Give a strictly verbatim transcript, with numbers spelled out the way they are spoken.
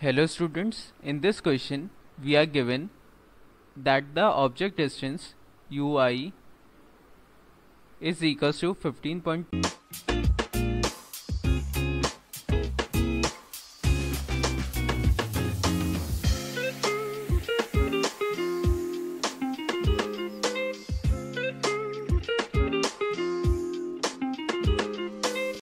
Hello students, in this question we are given that the object distance ui is equals to fifteen point